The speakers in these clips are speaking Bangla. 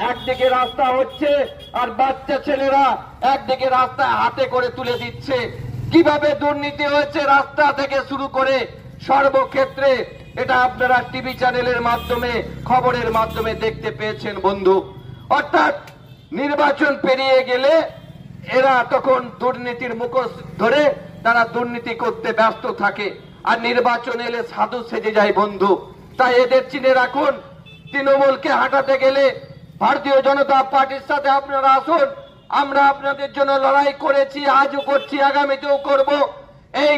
একদিকে রাস্তা হচ্ছে আর বাচ্চা ছেলেরা একদিকে রাস্তা হাতে করে তুলে দিচ্ছে। কিভাবে দুর্নীতি হয়েছে রাস্তা থেকে শুরু করে সর্বক্ষেত্রে, এটা আপনারা টিভি চ্যানেলের মাধ্যমে খবরের মাধ্যমে দেখতে পেয়েছেন বন্ধু। অর্থাৎ নির্বাচন পেরিয়ে গেলে এরা তখন দুর্নীতির মুখোশ ধরে তারা দুর্নীতি করতে ব্যস্ত থাকে, আর নির্বাচন এলে সাধু সেজে যায় বন্ধু। তাই এদের চিনে রাখুন। তৃণমূলকে হাঁটাতে গেলে ভারতীয় জনতা পার্টির সাথে আপনারা আসুন। আমরা আপনাদের জন্য লড়াই করেছি, আজও করছি, আগামীতেও করব। এই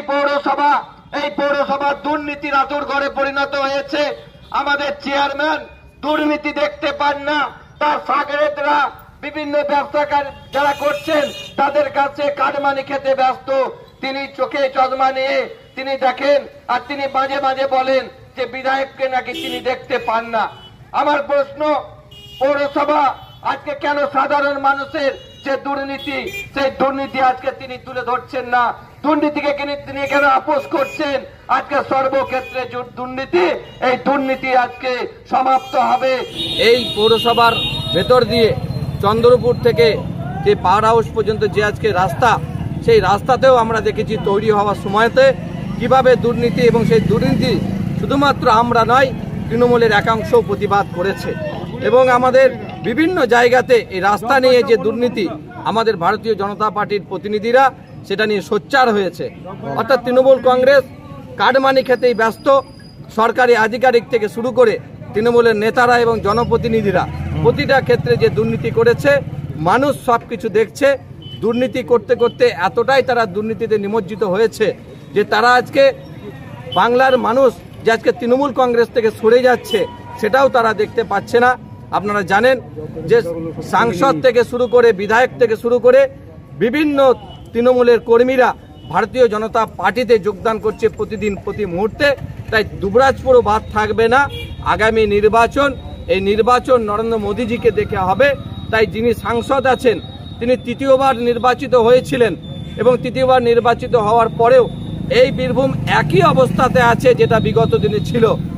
পৌরসভা দুর্নীতির আতুর ঘরে পরিণত হয়েছে। আমাদের চেয়ারম্যান দুর্নীতি দেখতে পান না, তার সাগরেদরা বিভিন্ন ব্যবসা যারা করছেন তাদের কাছে কাটমানি খেতে ব্যস্ত। তিনি চোখে চশমা নিয়ে তিনি দেখেন, আর তিনি মাঝে মাঝে বলেন যে বিধায়ককে নাকি তিনি দেখতে পান না। আমার প্রশ্ন, পৌরসভা আজকে কেন সাধারণ মানুষের যে দুর্নীতি, সেই দুর্নীতি আজকে তিনি তুলে ধরছেন না? দুর্নীতিকে তিনি কেন আপোষ করছেন? আজকে সর্বক্ষেত্রে দুর্নীতি, এই দুর্নীতি আজকে সমাপ্ত হবে। এই পৌরসভার ভেতর দিয়ে চন্দ্রপুর থেকে যে পাওয়ার হাউস পর্যন্ত যে আজকে রাস্তা, সেই রাস্তাতেও আমরা দেখেছি তৈরি হওয়ার সময়তে কিভাবে দুর্নীতি, এবং সেই দুর্নীতি শুধুমাত্র আমরা নয়, তৃণমূলের একাংশও প্রতিবাদ করেছে। এবং আমাদের বিভিন্ন জায়গাতে এই রাস্তা নিয়ে যে দুর্নীতি, আমাদের ভারতীয় জনতা পার্টির প্রতিনিধিরা সেটা নিয়ে সোচ্চার হয়েছে। অর্থাৎ তৃণমূল কংগ্রেস কাটমানি খেতেই ব্যস্ত। সরকারি আধিকারিক থেকে শুরু করে তৃণমূলের নেতারা এবং জনপ্রতিনিধিরা প্রতিটা ক্ষেত্রে যে দুর্নীতি করেছে, মানুষ সবকিছু দেখছে। দুর্নীতি করতে করতে এতটাই তারা দুর্নীতিতে নিমজ্জিত হয়েছে যে তারা আজকে বাংলার মানুষ যে আজকে তৃণমূল কংগ্রেস থেকে সরে যাচ্ছে, সেটাও তারা দেখতে পাচ্ছে না। আপনারা জানেন যে সাংসদ থেকে শুরু করে বিধায়ক থেকে শুরু করে বিভিন্ন তৃণমূলের কর্মীরা ভারতীয় জনতা পার্টিতে যোগদান করছে প্রতিদিন, প্রতি মুহূর্তে। তাই দুবরাজপুরও বাদ থাকবে না। আগামী নির্বাচন, এই নির্বাচন নরেন্দ্র মোদীজিকে দেখে হবে। তাই যিনি সাংসদ আছেন তিনি তৃতীয়বার নির্বাচিত হয়েছিলেন, এবং তৃতীয়বার নির্বাচিত হওয়ার পরেও এই বীরভূম একই অবস্থাতে আছে যেটা বিগত দিনে ছিল।